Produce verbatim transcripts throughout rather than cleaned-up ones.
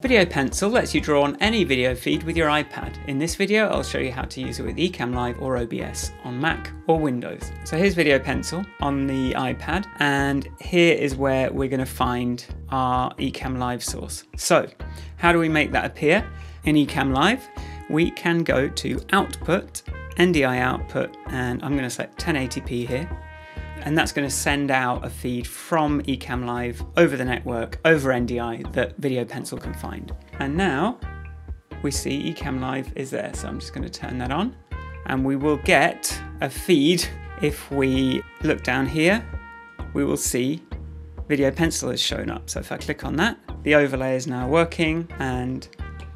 Video Pencil lets you draw on any video feed with your iPad. In this video, I'll show you how to use it with Ecamm Live or O B S on Mac or Windows. So here's Video Pencil on the iPad, and here is where we're going to find our Ecamm Live source. So how do we make that appear? In Ecamm Live, we can go to Output, N D I Output, and I'm going to select ten eighty p here. And that's going to send out a feed from Ecamm Live over the network, over N D I, that Video Pencil can find. And now we see Ecamm Live is there, so I'm just going to turn that on. And we will get a feed. If we look down here, we will see Video Pencil has shown up. So if I click on that, the overlay is now working, and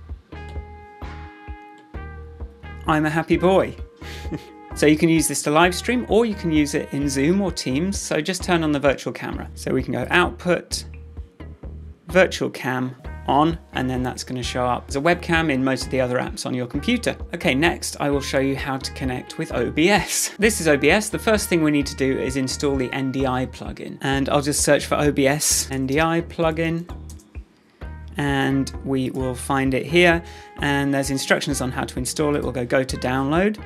I'm a happy boy. So you can use this to live stream, or you can use it in Zoom or Teams. So just turn on the virtual camera. So we can go Output, Virtual Cam on, and then that's going to show up as a webcam in most of the other apps on your computer. Okay, next I will show you how to connect with O B S. This is O B S. The first thing we need to do is install the N D I plugin. And I'll just search for O B S N D I plugin, and we will find it here. And there's instructions on how to install it. We'll go go to download,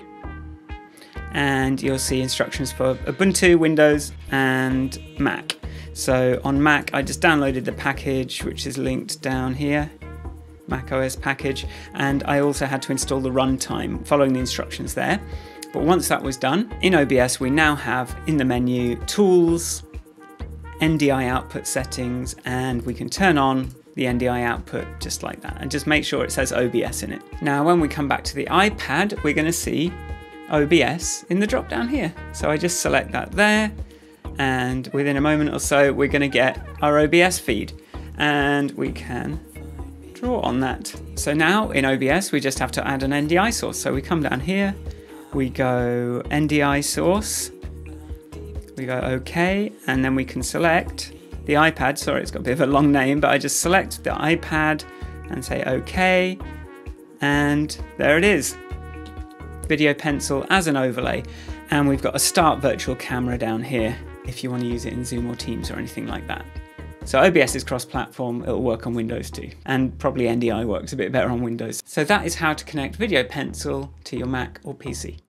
and you'll see instructions for Ubuntu, Windows, and Mac. So on Mac, I just downloaded the package, which is linked down here, Mac O S package, and I also had to install the runtime, following the instructions there. But once that was done, in O B S, we now have in the menu Tools, N D I Output Settings, and we can turn on the N D I output just like that, and just make sure it says O B S in it. Now, when we come back to the iPad, we're going to see O B S in the drop down here. So I just select that there, and within a moment or so we're going to get our O B S feed, and we can draw on that. So now in O B S we just have to add an N D I source. So we come down here, we go N D I source, we go OK, and then we can select the iPad. Sorry, it's got a bit of a long name, but I just select the iPad and say OK, and there it is. Video Pencil as an overlay, and we've got a start virtual camera down here if you want to use it in Zoom or Teams or anything like that. So O B S is cross-platform, it'll work on Windows too, and probably N D I works a bit better on Windows. So that is how to connect Video Pencil to your Mac or P C.